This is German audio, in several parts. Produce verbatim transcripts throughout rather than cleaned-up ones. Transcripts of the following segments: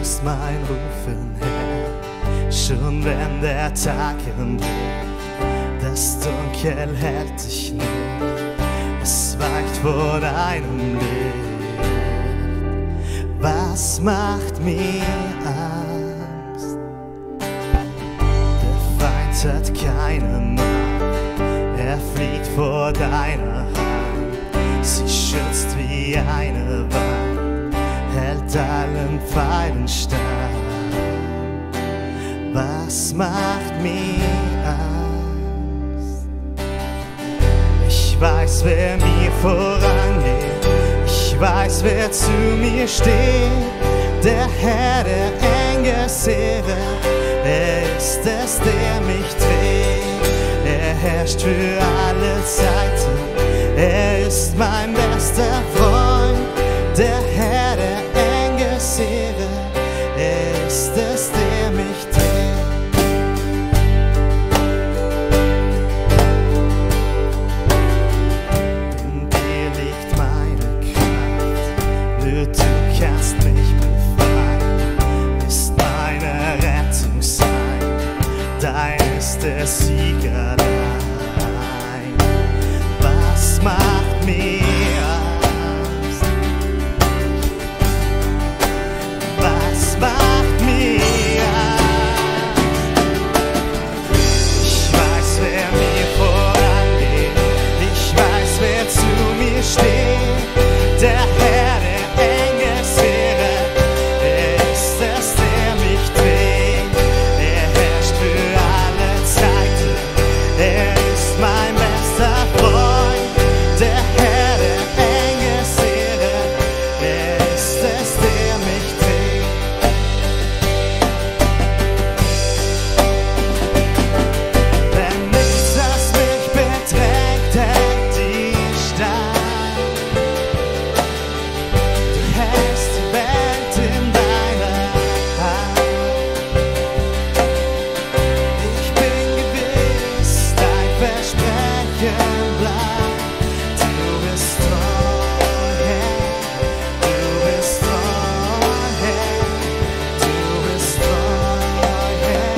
hörst mein Rufen, Herr, schon wenn der Tag bricht. Das Dunkel hält dich nicht, es weicht vor deinem Licht. Was macht mir Angst? Der Feind hat keine Macht, er fliegt vor deiner Hand. Sie schützt wie eine Wand, hält allen Pfeilen stand. Was macht mir Angst? Ich weiß, wer mir vorangeht, ich weiß, wer zu mir steht. Der Herr der Engelsheere, er ist es, der mich trägt. Er herrscht für alle Zeiten, er ist mein bester Freund. Der Herr der Engelsheere, er ist es, der mich trägt. In dir liegt meine Kraft, nur du kannst mich befreien. Ist meine Rettung sein, dein ist der Sieg allein. Was macht mir Angst? Was macht mir Angst? Ich weiß, wer mir vorangeht, ich weiß, wer zu mir steht. Der Herr der Engelsheere, er ist es, der mich trägt. Er herrscht für alle Zeiten, er ist mein bester Freund. Der Herr der Engelsheere, er ist es, der mich trägt. Wenn nichts, das mich bedrängt, hält die Stein. Du hältst die Welt in deiner Hand. Ich bin gewiss, dein Versprechen bleibt. Du bist treu, Herr, du bist treu, Herr, du bist treu,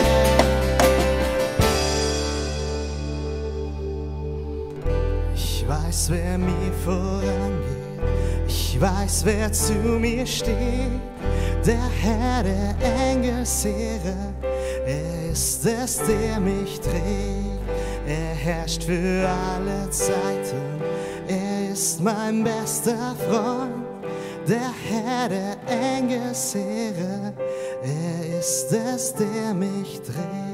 Herr. Ich weiß, wer mir vorangeht, ich weiß, wer zu mir steht. Der Herr der Engelsheere, er ist es, der mich trägt. Er herrscht für alle Zeiten, er ist mein bester Freund. Der Herr der Engelsheere, er ist es, der mich trägt.